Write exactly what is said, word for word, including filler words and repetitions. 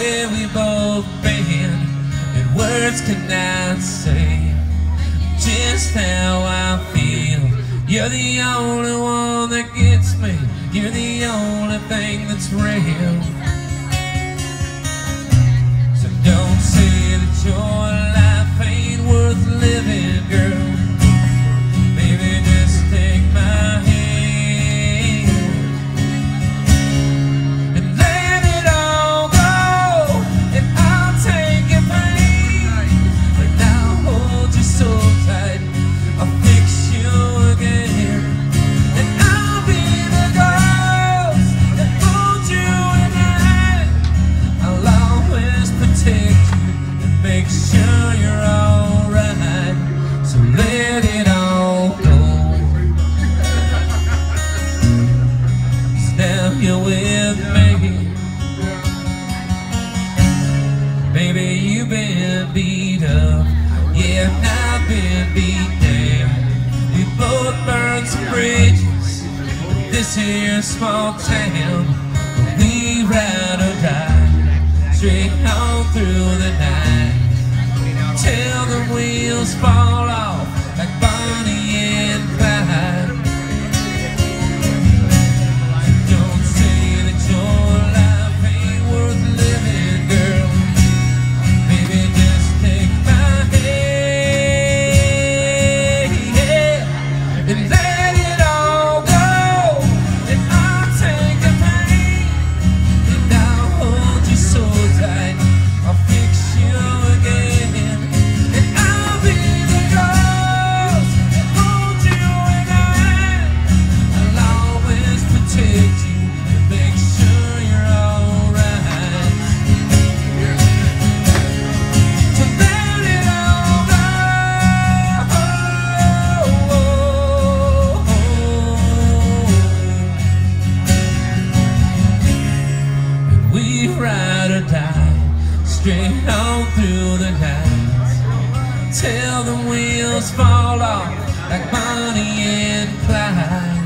where we both been, and words cannot say just how I feel. You're the only one that gets me. You're the only thing that's real. So don't say that your life ain't worth living, girl. Baby, just take my hand and let it all go, and I'll take your pain, and I'll hold you so tight. I'll fix you again, and I'll be the ghost that holds you at night. I'll always protect you and make sure you're alright. So let it all go. 'Cause now you're with me. Baby, you've been beat up, yeah, and I've been beat down. We both burned some bridges, this here small town. We ride or die, straight on through the night, till the wheels fall off like Bonnie and Clyde. Don't say that your life ain't worth living, girl. Baby, just take my hand, yeah, and let it all go, and I'll take the pain, and I'll hold you so tight. I'll fix you again, and I'll be the ghost that holds you at night. I'll always protect you and make sure you're alright. So let it all go. And we ride or die, straight on through the night, till the wheels fall off like Bonnie and Clyde.